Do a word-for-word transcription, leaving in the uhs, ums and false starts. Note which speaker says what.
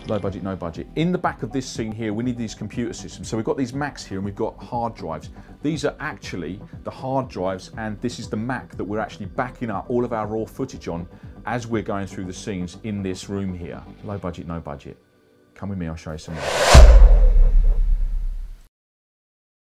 Speaker 1: Low budget, no budget. In the back of this scene here, we need these computer systems. So we've got these Macs here and we've got hard drives. These are actually the hard drives, and this is the Mac that we're actually backing up all of our raw footage on as we're going through the scenes in this room here. Low budget, no budget. Come with me, I'll show you some more.